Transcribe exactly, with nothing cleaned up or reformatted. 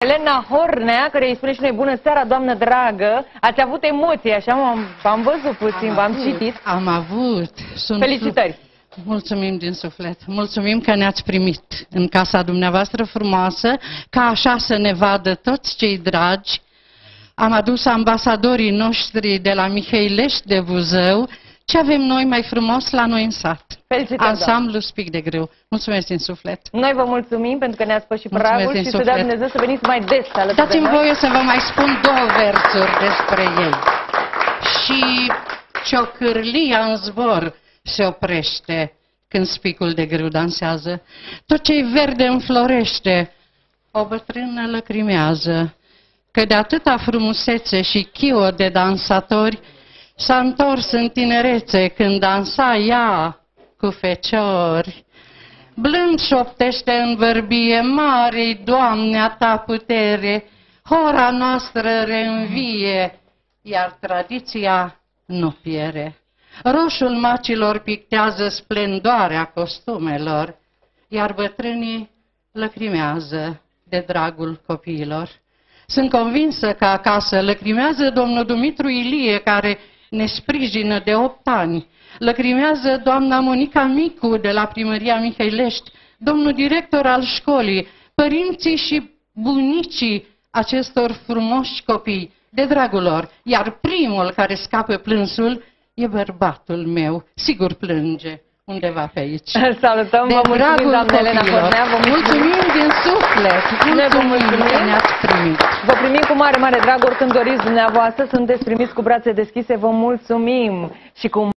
Elena Hornea, care îi spune și noi bună seara, doamnă dragă. Ați avut emoții, așa v-am văzut puțin, v-am citit. Am avut. Sunt Felicitări! Mulțumim din suflet. Mulțumim că ne-ați primit în casa dumneavoastră frumoasă, ca așa să ne vadă toți cei dragi. Am adus ambasadorii noștri de la Mihăilești de Buzău. Ce avem noi mai frumos la noi în sat? Felicitări, Ansamblu Spic de Grâu. Mulțumesc din suflet. Noi vă mulțumim pentru că ne-ați pășit pragul și să dea Dumnezeu să veniți mai des alături de noi. Dați-mi voie să vă mai spun două versuri despre ei. Și ciocârlia în zbor se oprește când Spicul de Grâu dansează. Tot ce-i verde înflorește, o bătrână lăcrimează, că de atâta frumusețe și chio de dansatori s-a întors în tinerețe când dansa ea cu feciori. Blând șoptește în vărbie, mare Doamne, a ta putere, hora noastră reînvie, iar tradiția nu piere. Roșul macilor pictează splendoarea costumelor, iar bătrânii lăcrimează de dragul copiilor. Sunt convinsă că acasă lăcrimează domnul Dumitru Ilie, care ne sprijină de opt ani. Lăcrimează doamna Monica Micu de la Primăria Mihăilești, domnul director al școlii, părinții și bunicii acestor frumoși copii, de dragul lor. Iar primul care scapă plânsul e bărbatul meu. Sigur plânge undeva pe aici. Salutăm, de vă mulțumim, doamna Elena Hornea. Vă mulțumim din suflet. Mulțumim, mulțumim că ne-ați primit. Vă primim cu mare, mare drag, oricând doriți dumneavoastră. Sunteți primiți cu brațe deschise. Vă mulțumim și cu